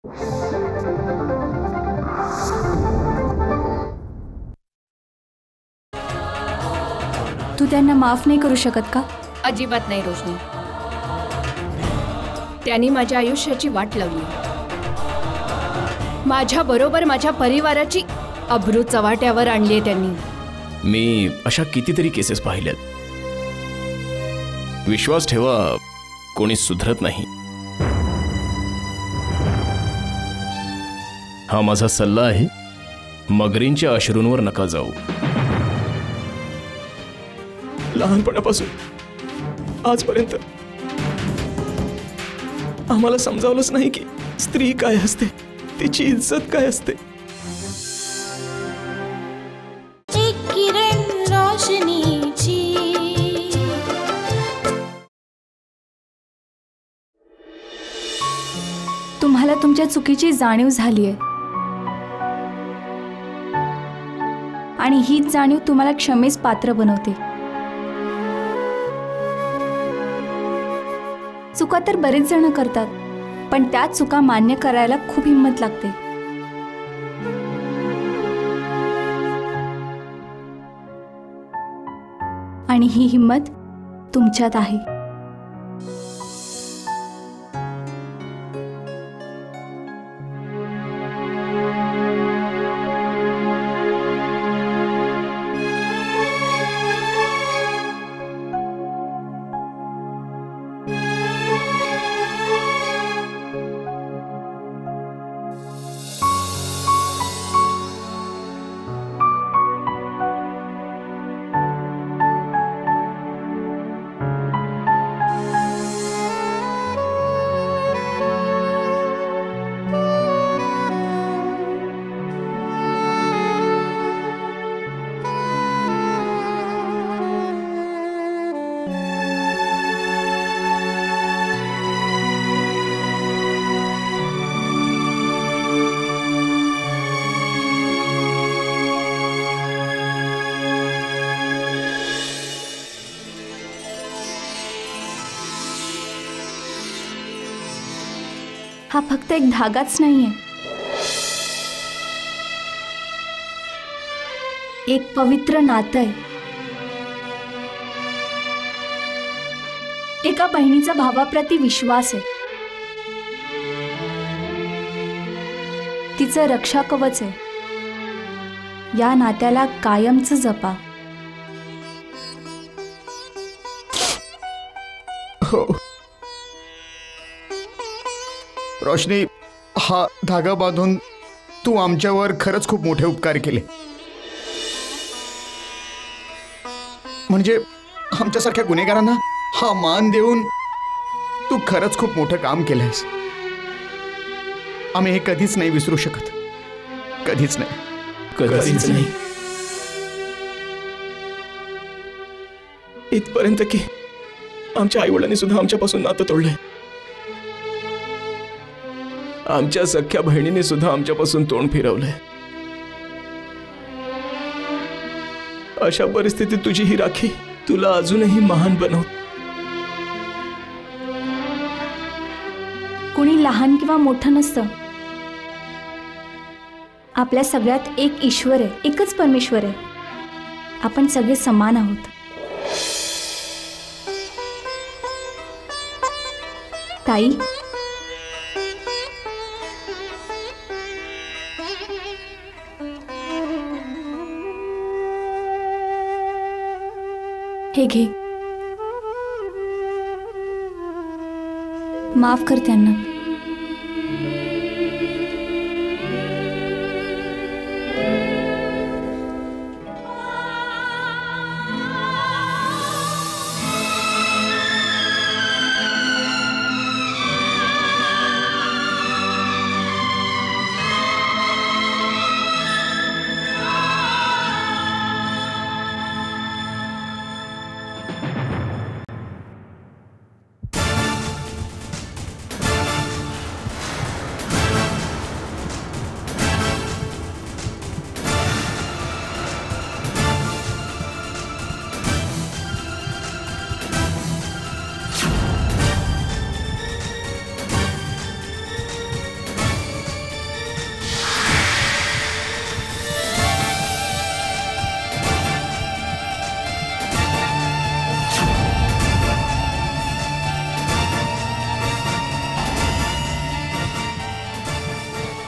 तू त्यांना माफ नाही करू शकत का? अजिबात नाही रोशनी. त्यांनी माझ्या आयुष्याची वाट लावली. माझ्या बरोबर माझ्या परिवाराची अब्रू चव्हाट्यावर आणली त्यांनी. मी अशा कितीतरी केसेस पाहिल्यात. विश्वास ठेवा, कोणी सुधरत नाही. हा माझा सल्ला आहे, मगरींच्या अश्रूंवर नका जाऊ. लहानपणापासून आजपर्यंत आम्हाला समजावलंच नाही की स्त्री काय असते, तिची इज्जत काय असते. एक किरण रोशनीची. तुम्हाला तुमच्या चुकीची जाणीव झालीये आणि हीच जाणीव तुम्हाला क्षमेस पात्र बनवते. चुका तर बरेच जण करतात, पण त्या चुका मान्य करायला खूप हिंमत लागते. आणि ही हिंमत तुमच्यात आहे. हा फक्त एक धागाच नाहीये, एक पवित्र नातं आहे. एका बहिणीचा भावाप्रती विश्वास आहे, तिचं रक्षा कवच आहे. या नात्याला कायमचं जपा. हो रोशनी, हा धागा बांधून तू आमच्यावर खरंच खूप मोठे उपकार केले. म्हणजे आमच्यासारख्या गुन्हेगारांना हा मान देऊन तू खरंच खूप मोठं काम केलंयस. आम्ही हे कधीच नाही विसरू शकत, कधीच नाही, कधीच नाही. इथपर्यंत की आमच्या आईवडिलांनी सुद्धा आमच्यापासून नातं तोडलंय. आमच्या सख्या बहिणीने सुद्धा आमच्यापासून तोंड फिरवलंय. अशा परिस्थितीत तुझी ही राखी तुला अजूनही महान बनवत. कुणी लहान किंवा मोठं नसतं. आपल्या सगळ्यात एक ईश्वर आहे, एकच परमेश्वर आहे. आपण सगळे समान आहोत. ताई, हे घे, माफ कर त्यांना.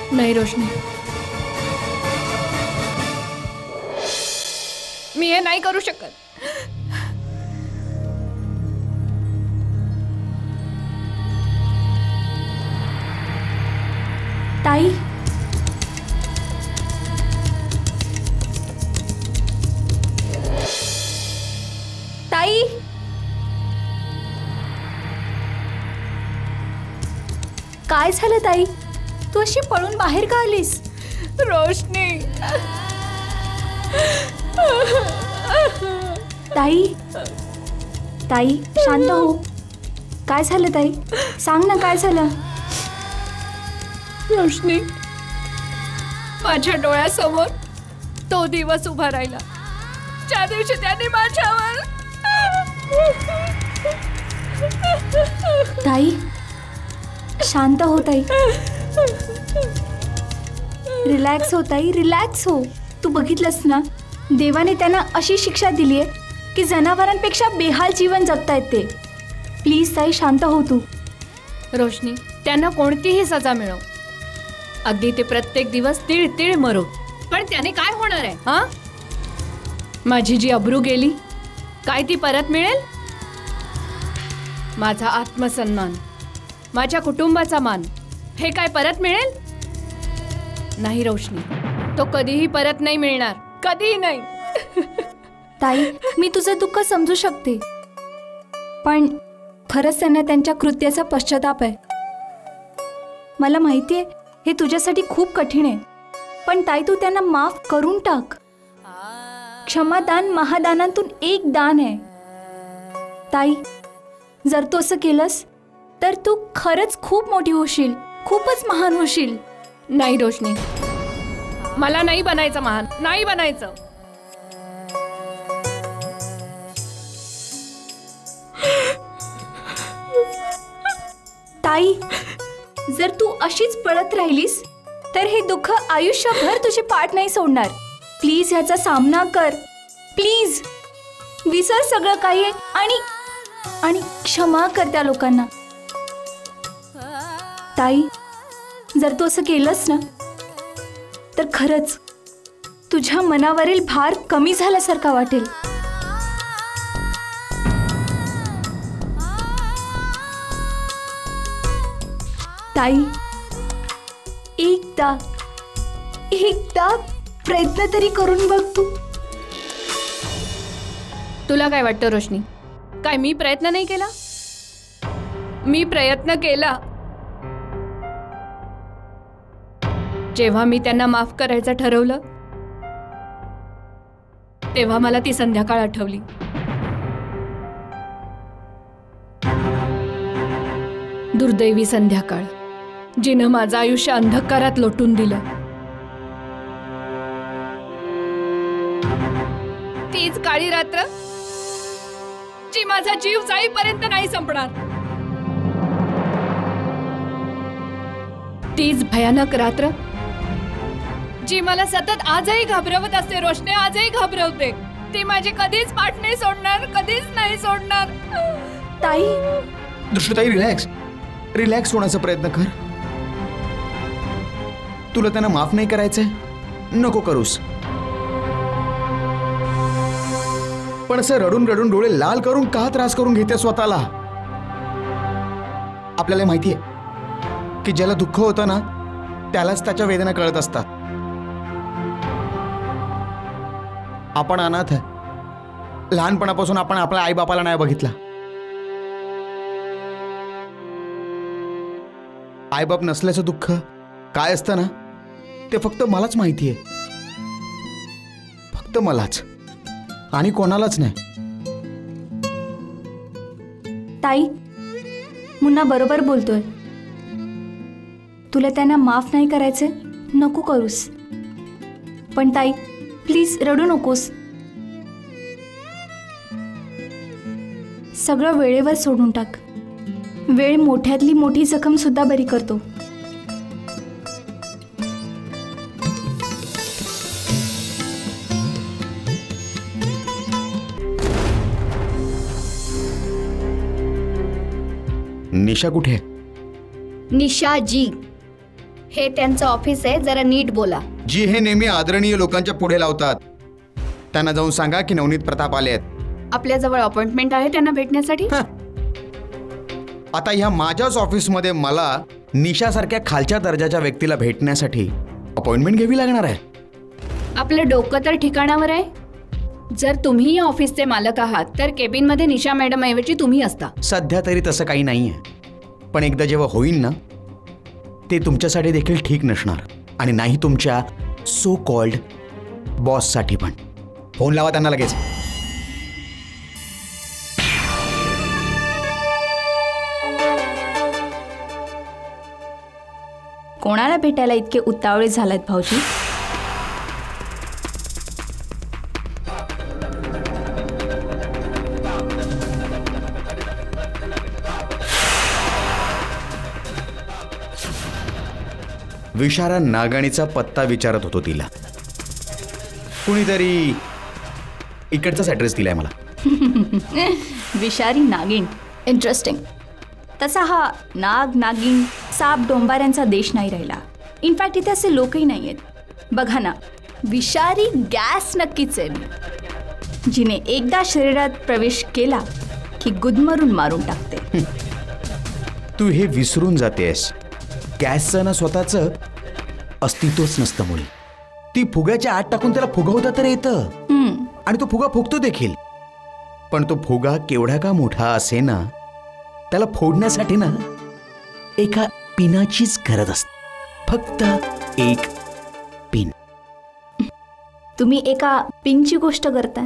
नाही रोशनी, मी हे नाही करू शकत. ताई, ताई, काय झालं ताई? तू अशी पळून बाहेर का आलीस? रोशनी, ताई, ताई शांत हो. काय झालं ताई? सांग ना काय झालं? रोशनी, माझ्या डोळ्यासमोर तो दिवस उभा राहिला ज्या दिवशी त्याने माझ्यावर. ताई शांत हो ताई. रिलॅक्स हो ताई, रिलॅक्स हो. तू बघितलंस ना, देवाने त्यांना अशी शिक्षा दिली आहे की जनावरांपेक्षा बेहाल जीवन जगतायत ते. प्लीज ताई शांत हो तू. रोशनी, त्यांना कोणतीही सजा मिळव, अगदी ते प्रत्येक दिवस तीळ तीळ मरो, पण त्याने काय होणार आहे? हा, माझी जी अब्रू गेली काय ती परत मिळेल? माझा आत्मसन्मान, माझ्या कुटुंबाचा मान, हे काय परत मिळेल? नाही रोशनी, तो कधीही परत नाही मिळणार, कधीही नाही. ताई मी तुझं दुःख समजू शकते, पण खरंच त्यांना त्यांच्या कृत्याचा पश्चाताप आहे. मला माहिती आहे हे तुझ्यासाठी खूप कठीण आहे, पण ताई तू त्यांना माफ करून टाक. क्षमादान महादानांतून एक दान आहे. ताई जर तू असं केलंस तर तू खरंच खूप मोठी होशील, खूपच महान होशील. नाही रोशनी, मला नाही बनायचं महान, नाही बनायचं. ताई जर तू अशीच पळत राहिलीस तर हे दुःख आयुष्यभर तुझी पाठ नाही सोडणार. प्लीज ह्याचा सामना कर. प्लीज विसर सगळं काही आणि आणि क्षमा कर त्या लोकांना. ताई जर तू असं केलंस ना तर खरंच तुझ्या मनावरील भार कमी झाल्यासारखा वाटेल. ताई एकदा प्रयत्न तरी करून बघ तू. तुला काय वाटतं रोशनी, काय मी प्रयत्न नाही केला? मी प्रयत्न केला. जेव्हा मी त्यांना माफ करायचं ठरवलं तेव्हा मला ती संध्याकाळ आठवली. दुर्दैवी संध्याकाळ, जिनं माझं आयुष्य अंधकारात लोटून दिलं. तीच काळी रात्र जी माझा जीव जाईपर्यंत नाही संपणार. तीच भयानक रात्र जी मला सतत आजही घाबरवत असते. रोशनी, आजही घाबरवते. ती माझी कधीच पाठ नाही सोडणार, कधीच नाही सोडणार. ताई दृष्टीताई रिलॅक्स होण्याचा प्रयत्न कर. तुला त्यांना माफ नाही करायचंय, नको करूस. पण असं रडून रडून डोळे लाल करून का त्रास करून घेते स्वतःला? आपल्याला माहितीये की ज्याला दुःख होतं ना त्यालाच त्याच्या वेदना कळत असतात. आपण अनाथ आहे. लहानपणापासून आपण आपल्या आई बापाला नाही बघितला. आईबाप नसल्याचं दुःख काय असतं ना ते फक्त मलाच माहितीये. फक्त मलाच आणि कोणालाच नाही. ताई मुन्ना बरोबर बोलतोय. तुला त्यांना माफ नाही करायचे, नको करूस. पण ताई प्लीज रडू नकोस. सगळं वेळेवर सोडून टाक. वेळ मोठ्यातली मोठी जखम सुद्धा बरी करतो. निशा कुठे? निशाजी, हे त्यांचं ऑफिस आहे, जरा नीट बोला. जी हे नेहमी आदरणीय लोकांच्या पुढे लावतात त्यांना जाऊन सांगा की नवनीत प्रताप आले आहेत. आपल्याजवळ अपॉइंटमेंट आहे त्यांना भेटण्यासाठी. आता ह्या माझ्याच ऑफिसमध्ये मला निशासारख्या खालच्या दर्जाच्या व्यक्तीला भेटण्यासाठी अपॉइंटमेंट घ्यावी लागणार आहे. आपलं डोकं तर ठिकाणावर आहे. जर तुम्ही या ऑफिसचे मालक आहात तर केबिनमध्ये निशा मॅडम ऐवजी तुम्ही असता. सध्या तरी तसं काही नाही आहे, पण एकदा जेव्हा होईल ना ते तुमच्यासाठी देखील ठीक नसणार आणि नाही तुमच्या सो कॉल्ड बॉससाठी पण. फोन लावा त्यांना लगेच. कोणाला भेटायला इतके उतावळे झालेत भाऊजी? विशारा नागणीचा पत्ता विचारत होतो तिला. कुणीतरी इकडचाच ॲड्रेस दिलाय मला. विषारी नागिन, इंटरेस्टिंग. तसा हा नाग नागिन साप डोंबाऱ्यांचा देश नाही राहिला. इनफॅक्ट इथे असे लोकही नाही आहेत. बघा ना, विषारी गॅस नक्कीच आहे मी, जिने एकदा शरीरात प्रवेश केला की गुदमरून मारून टाकते. तू हे विसरून जातेस, गॅसचं ना स्वतःचं अस्तित्वच नसतं मुळे. ती फुग्याच्या आत टाकून त्याला फुगवता तर येतं आणि तो फुगा फुगतो देखील, पण तो फुगा केवढा का मोठा असे ना त्याला फोडण्यासाठी ना एका पिनाचीच गरज असते. फक्त एक पिन. तुम्ही एका पिनची गोष्ट करताय.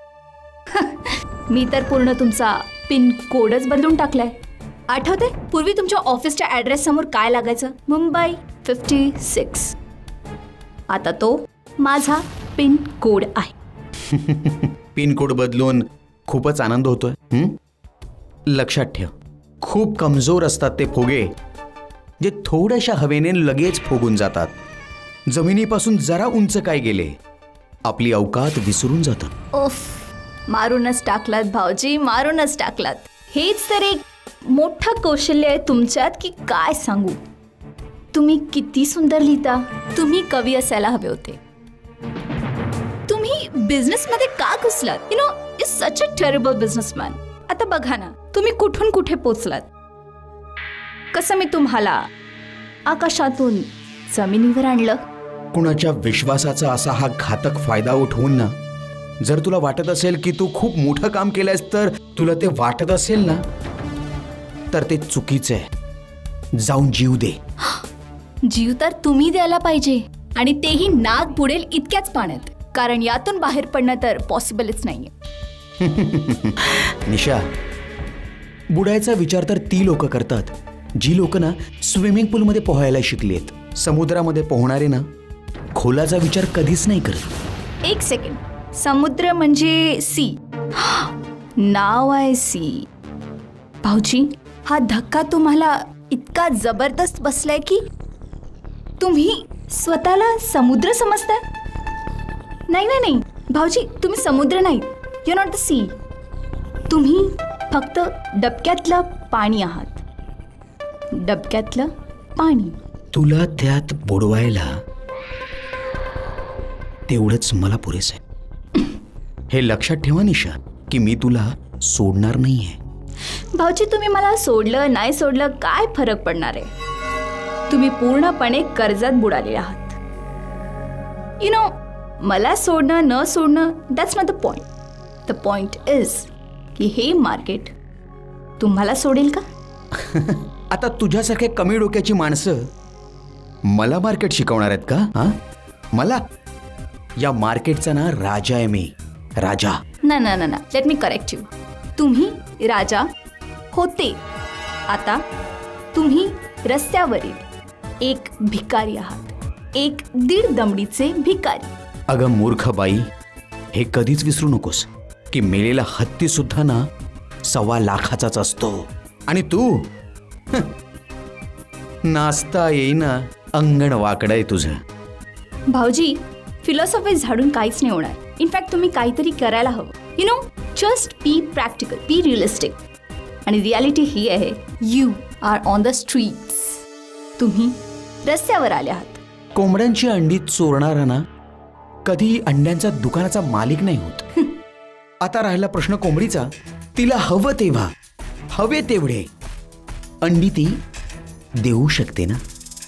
मी तर पूर्ण तुमचा पिन कोडच बदलून टाकलाय. आठवते पूर्वी तुमच्या ऑफिसच्या ॲड्रेस समोर काय लागायचं? मुंबई 56. आता तो माझा पिन कोड आहे. पिन कोड बदलून खूपच आनंद होतोय. लक्षात ठेव, खूप कमजोर असतात ते फुगे जे थोड्याशा हवेने लगेच फुगून जातात. जमिनीपासून जरा उंच काय गेले आपली अवकात विसरून जातात. ओफ, मारूनच टाकलात भाऊजी, मारूनच टाकलात. हेच तर एक मोठं कौशल्य आहे तुमच्यात की काय सांगू. तुम्ही किती सुंदर लिहिता. तुम्ही कवी असायला हवे होते. तुम्ही बिझनेसमध्ये का घुसलात? You know, is such a terrible businessman. आता बघा ना, तुम्ही कुठून कुठे पोचलात. कसं मी तुम्हाला आकाशातून जमिनीवर आणलं. कुणाच्या विश्वासाचा असा हा घातक फायदा उठवून ना, जर तुला वाटत असेल की तू खूप मोठं काम केलंयस, तर तुला ते वाटत असेल ना तर ते चुकीचं आहे. जाऊन जीव दे. जीव तर तुम्ही द्यायला पाहिजे, आणि तेही नाग बुडेल इतक्याच पाण्यात, कारण यातून बाहेर पडणं तर पॉसिबलच नाहीये. निशा, बुडायचा विचार तर ती लोक करतात जी लोक ना स्विमिंग पूलमध्ये पोहायला शिकलीत. समुद्रामध्ये पोहणारे ना खोलाचा विचार कधीच नाही करत. एक सेकंड, समुद्र म्हणजे सी. नाव आहे सी. भाऊजी, हा धक्का तुम्हाला इतका जबरदस्त बसलाय की तुम्ही स्वतःला समुद्र समजताय. नाही नाही नाही भाऊजी, तुम्ही समुद्र नाही. You not the sea. तुम्ही फक्त डबक्यातलं पाणी आहात. डबक्यातलं पाणी. तुला त्यात बुडवायला तेवढंच मला पुरेसं आहे. हे लक्षात ठेवा निशा की मी तुला सोडणार नाहीये. भाऊजी, तुम्ही मला सोडलं नाही सोडलं काय फरक पडणार आहे. तुम्ही पूर्णपणे कर्जात बुडाले आहात. यु नो, मला सोडणं न सोडणं that's not the point. The point is की हे मार्केट तुम्हाला सोडेल का? आता तुझ्यासारखे कमी डोक्याची माणसं मला मार्केट शिकवणार आहेत का? हा, मला या मार्केटचा ना राजा आहे मी. राजा. ना ना ना ना, लेट मी करेक्ट यू. तुम्ही राजा होते, आता तुम्ही रस्त्यावरील एक भिकारी आहात. एक दीड दमडीचे भिकारी. अगं मूर्ख बाई, हे कधीच विसरू नकोस की मेलेला हत्ती सुद्धा ना 1.25 लाखाचाच असतो. आणि तू नाचता येईना अंगण वाकडं तुझं. भाऊजी, फिलॉसॉफी झाडून काहीच नाही होणार. इनफॅक्ट तुम्ही काहीतरी करायला हवं. You know, just be practical, be realistic. आणि रियालिटी ही आहे, you are on the streets. तुम्ही रस्त्यावर आले आहात. कोंबड्यांची अंडी चोरणारा ना कधी अंड्यांचा दुकानाचा मालिक नाही होत. आता राहिला प्रश्न कोंबडीचा. तिला हवं तेव्हा हवे तेवढे अंडी ती देऊ शकते ना.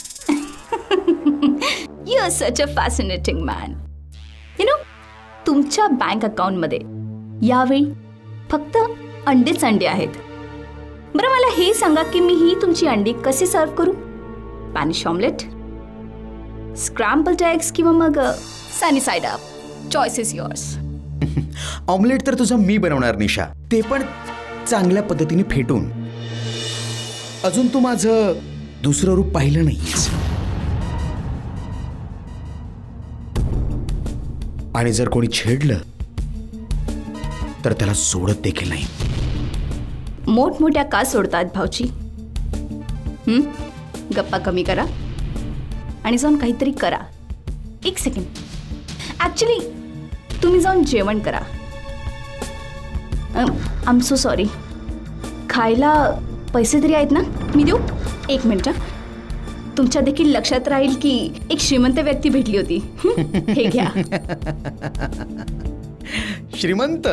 You are such a fascinating man. You know, तुमच्या बँक अकाउंटमध्ये यावेळी फक्त अंडेच अंडे आहेत. बरं, मला हे सांगा की मी ही तुमची अंडी कशी सर्व करू? स्पॅनिश ऑमलेट, स्क्रॅम्बल्ड एग्स किंवा मग sunny side up? Choice is yours. Omelette तर तुझं मी बनवणार निशा, ते पण चांगल्या पद्धतीने फेटून. अजून तू माझं दुसरं रूप पाहिलं नाहीस. आणि जर कोणी छेडलं तर त्याला सोडत देखील नाही. मोठमोठ्या का सोडतात भाऊची? गप्पा कमी करा आणि जाऊन काहीतरी करा. एक सेकंड, ॲक्च्युली तुम्ही जाऊन जेवण करा. I am so sorry. खायला पैसे तरी आहेत ना? मी देऊ? एक मिनिट. तुमच्या देखील लक्षात राहील की एक श्रीमंत व्यक्ती भेटली होती. हे घ्या. श्रीमंत?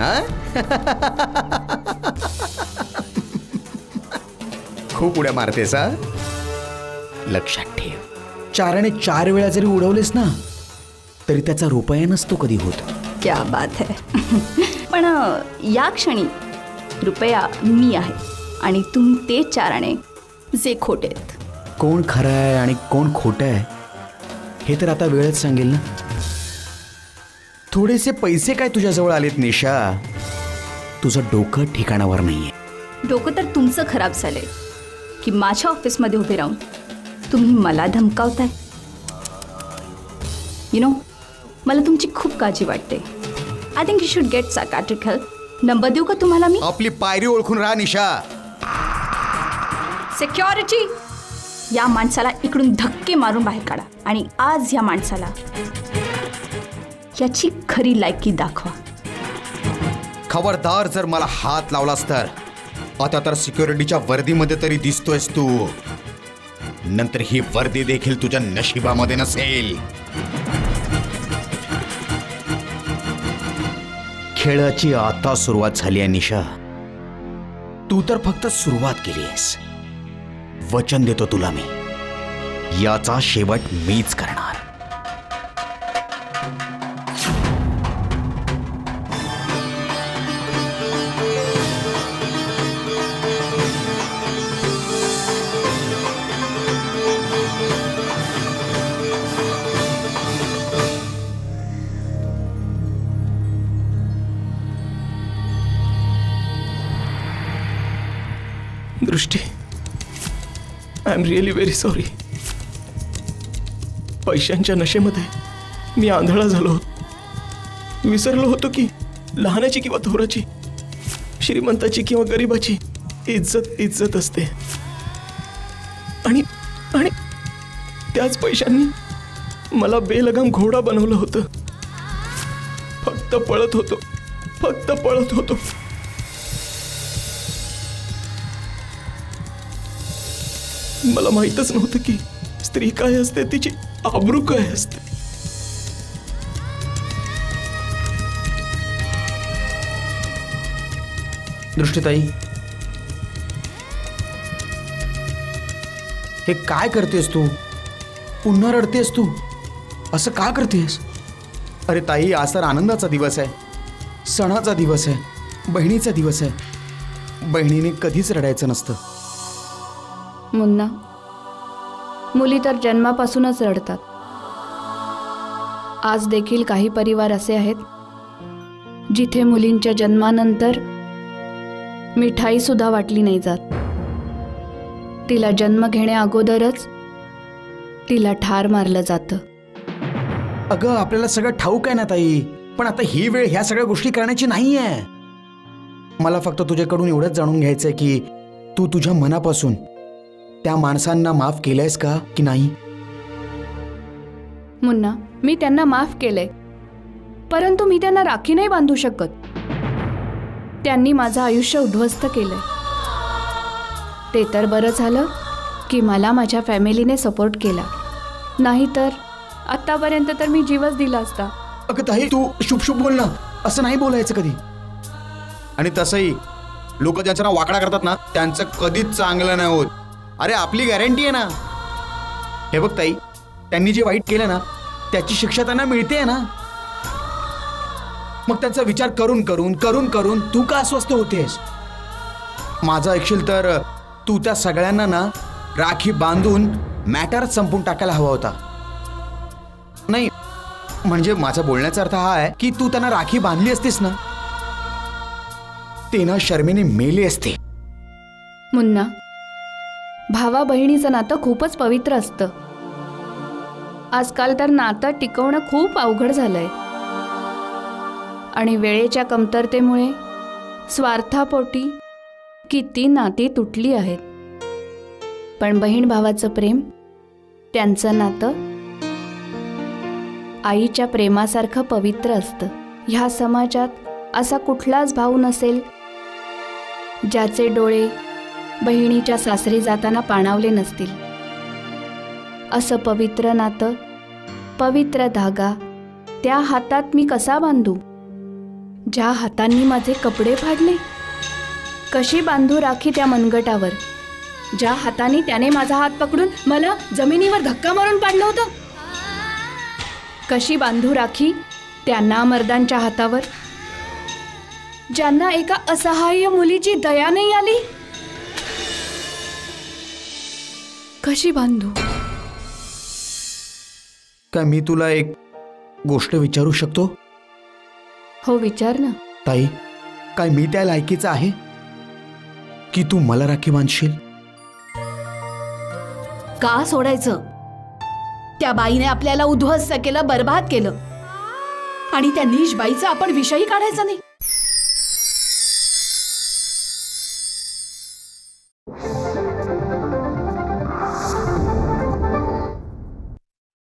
खूप उड्या मारतेस हा. लक्षात ठेव, 4 आणि 4 वेळा जरी उडवलेस ना तरी त्याचा रुपया नसतो कधी होत. क्या बात है. पण या क्षणी रुपया मी आहे आणि तुम्ही ते 4 आणे जे खोटे आहेत. कोण खरं आहे आणि कोण खोटं आहे हे तर आता वेळच सांगेल ना. थोडेसे पैसे काय तुझ्याजवळ आलेत निशा, तुझं डोकं ठिकाणावर नाहीये. डोकं तर तुमचं खराब झालंय की माझ्या ऑफिसमध्ये उभे राहून तुम्ही मला धमकावताय. यु नो, मला तुमची खूप काळजी वाटते. I think you should get psychiatric help. Number देऊ का तुम्हाला मी? आपली पायरी ओळखून राहा निशा. सिक्युरिटी, या माणसाला इकडून धक्के मारून बाहेर काढा आणि आज या माणसाला याची खरी लायकी दाखवा. खबरदार जर मला हात लावलास तर. आता तर सिक्युरिटीच्या वर्दीमध्ये तरी दिसतोयस तू, नंतर ही वर्दी देखील तुझ्या नशिबामध्ये नसेल. खेळाची आता सुरुवात झाली आहे निशा. तू तर फक्त सुरुवात केली आहेस. वचन देतो तुला मी, याचा शेवट मीच करणार. Drishti, I am really very sorry. पैशांच्या नशेमध्ये मी आंधळा झालो होतो. विसरलो होतो की लहानाची किंवा थोराची, श्रीमंताची किंवा गरीबाची इज्जत असते. आणि आणि त्याच पैशांनी मला बेलगाम घोडा बनवलं होतं. फक्त पळत होतो. मला माहीतच नव्हतं की स्त्री काय असते, तिची आबरू काय असते. दृष्टीताई, हे काय करतेस तू? पुन्हा रडतेस तू? असं का करतेस? अरे ताई, आज तर आनंदाचा दिवस आहे, सणाचा दिवस आहे, बहिणीचा दिवस आहे. बहिणीने कधीच रडायचं नसतं. मुन्ना, मुली तर जन्मापासूनच रडतात. आज देखील काही परिवार असे आहेत जिथे मुलींच्या जन्मानंतर मिठाई सुद्धा वाटली नाही जात. तिला जन्म घेण्या अगोदरच तिला ठार मारलं जातं. अगं, आपल्याला सगळं ठाऊक आहे ना ताई, पण आता ही वेळ ह्या सगळ्या गोष्टी करण्याची नाही आहे. मला फक्त तुझ्याकडून एवढंच जाणून घ्यायचंय की तू तुझ्या मनापासून त्या माणसांना माफ केलंयस का की नाही? मुन्ना, मी त्यांना माफ केलंय, परंतु मी त्यांना राखी नाही बांधू शकत. त्यांनी माझं आयुष्य उद्ध्वस्त केलंय. ते तर बरं झालं की मला माझ्या फॅमिलीने सपोर्ट केला, नाहीतर आत्तापर्यंत तर मी जीवच दिला असता. अगं ताई, तू शुभ शुभ बोल ना, असं नाही बोलायचं कधी. आणि तसंही लोक ज्यांचं नाव वाकडा करतात ना, त्यांचं कधीच चांगलं नाही होत. अरे आपली गॅरंटी आहे ना. हे बघ ताई, त्यांनी जे वाईट केलं ना त्याची शिक्षा त्यांना मिळते ना. मग त्यांचा विचार करून करून करून करून तू का अस्वस्थ होतेस? माझं ऐकशील तर तू त्या सगळ्यांना ना राखी बांधून मॅटरच संपून टाकायला हवा होता. नाही म्हणजे माझा बोलण्याचा अर्थ हा आहे की तू त्यांना राखी बांधली असतीस ना, ते ना शर्मेने मेले असते. मुन्ना, भावा बहिणीचं नातं खूपच पवित्र असतं. आजकाल तर नातं टिकवणं खूप अवघड झालंय आणि वेळेच्या कमतरतेमुळे स्वार्थापोटी किती नाती तुटली आहेत. पण बहीण भावाचं प्रेम, त्यांचं नातं आईच्या प्रेमासारखं पवित्र असतं. ह्या समाजात असा कुठलाच भाऊ नसेल ज्याचे डोळे बहिणीच्या सासरी जाताना पाणावले नसतील. असं पवित्र नातं, पवित्र धागा त्या हातात मी कसा बांधू ज्या हातांनी माझे कपडे फाडले? कशी बांधू राखी त्या मनगटावर ज्या हाताने त्याने माझा हात पकडून मला जमिनीवर धक्का मारून पाडलं होतं? कशी बांधू राखी त्या नामर्दांच्या हातावर ज्यांना एका असहाय्य मुलीची दया नाही आली? कशी बांधू? काय मी तुला एक गोष्ट विचारू शकतो? हो, विचार ना. ताई, काय मी त्या लायकीचा आहे की तू मला राखी बांधशील? का सोडायचं? त्या बाईने आपल्याला उद्ध्वस्त केलं, बर्बाद केलं, आणि त्या नीच बाईचा आपण विषयही काढायचा नाही.